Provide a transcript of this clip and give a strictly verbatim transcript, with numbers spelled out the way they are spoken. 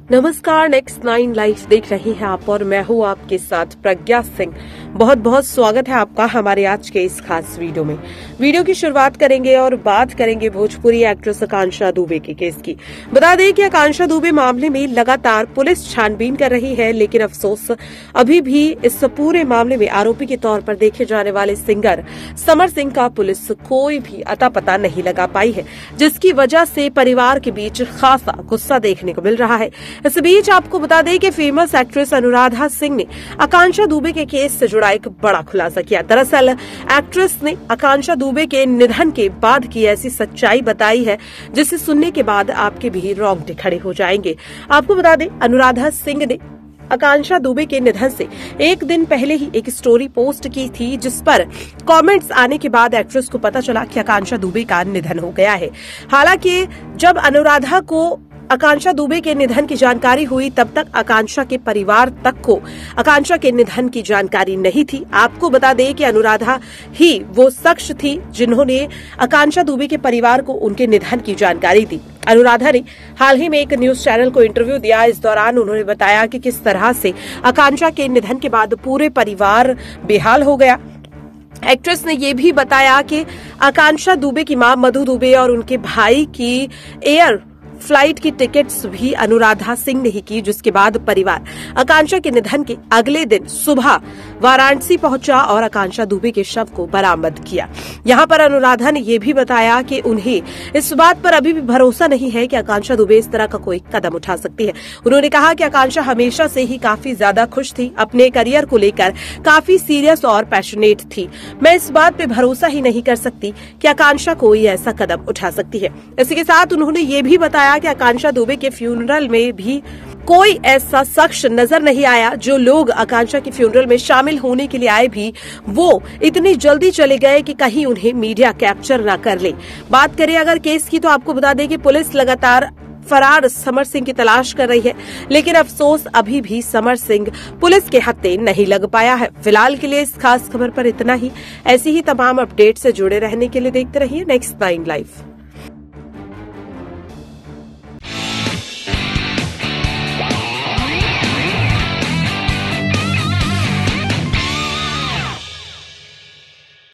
नमस्कार, next nine life देख रही हैं आप और मैं हूं आपके साथ प्रज्ञा सिंह। बहुत बहुत स्वागत है आपका हमारे आज के इस खास वीडियो में। वीडियो की शुरुआत करेंगे और बात करेंगे भोजपुरी एक्ट्रेस आकांक्षा दुबे के केस की। बता दें कि आकांक्षा दुबे मामले में लगातार पुलिस छानबीन कर रही है, लेकिन अफसोस अभी भी इस पूरे मामले में आरोपी के तौर पर देखे जाने वाले सिंगर समर सिंह का पुलिस कोई भी अता पता नहीं लगा पाई है, जिसकी वजह से परिवार के बीच खासा गुस्सा देखने को मिल रहा है। इस बीच आपको बता दें कि फेमस एक्ट्रेस अनुराधा सिंह ने आकांक्षा दुबे के केस से जुड़ा एक बड़ा खुलासा किया। दरअसल एक्ट्रेस ने आकांक्षा दुबे के निधन के बाद की ऐसी सच्चाई बताई है जिसे सुनने के बाद आपके भी रोंगटे खड़े हो जाएंगे। आपको बता दें, अनुराधा सिंह ने आकांक्षा दुबे के निधन से एक दिन पहले ही एक स्टोरी पोस्ट की थी, जिस पर कमेंट्स आने के बाद एक्ट्रेस को पता चला कि आकांक्षा दुबे का निधन हो गया है। हालांकि जब अनुराधा को आकांक्षा दुबे के निधन की जानकारी हुई, तब तक आकांक्षा के परिवार तक को आकांक्षा के निधन की जानकारी नहीं थी। आपको बता दें कि अनुराधा ही वो शख्स थी जिन्होंने आकांक्षा दुबे के परिवार को उनके निधन की जानकारी दी। अनुराधा ने हाल ही में एक न्यूज चैनल को इंटरव्यू दिया। इस दौरान उन्होंने बताया कि किस तरह से आकांक्षा के निधन के बाद पूरे परिवार बेहाल हो गया। एक्ट्रेस ने यह भी बताया कि आकांक्षा दुबे की मां मधु दुबे और उनके भाई की एयर फ्लाइट की टिकट्स भी अनुराधा सिंह ने ही की, जिसके बाद परिवार आकांक्षा के निधन के अगले दिन सुबह वाराणसी पहुंचा और आकांक्षा दुबे के शव को बरामद किया। यहां पर अनुराधा ने यह भी बताया कि उन्हें इस बात पर अभी भी भरोसा नहीं है कि आकांक्षा दुबे इस तरह का कोई कदम उठा सकती है। उन्होंने कहा कि आकांक्षा हमेशा से ही काफी ज्यादा खुश थी, अपने करियर को लेकर काफी सीरियस और पैशनेट थी। मैं इस बात पे भरोसा ही नहीं कर सकती कि आकांक्षा कोई ऐसा कदम उठा सकती है। इसी के साथ उन्होंने ये भी बताया कि आकांक्षा दुबे के फ्यूनरल में भी कोई ऐसा शख्स नजर नहीं आया। जो लोग आकांक्षा के फ्यूनरल में शामिल होने के लिए आए भी वो इतनी जल्दी चले गए कि कहीं उन्हें मीडिया कैप्चर न कर ले। बात करें अगर केस की, तो आपको बता दें कि पुलिस लगातार फरार समर सिंह की तलाश कर रही है, लेकिन अफसोस अभी भी समर सिंह पुलिस के हत्थे नहीं लग पाया है। फिलहाल के लिए इस खास खबर पर इतना ही। ऐसी ही तमाम अपडेट से जुड़े रहने के लिए देखते रहिए नेक्स्ट नाइन लाइव।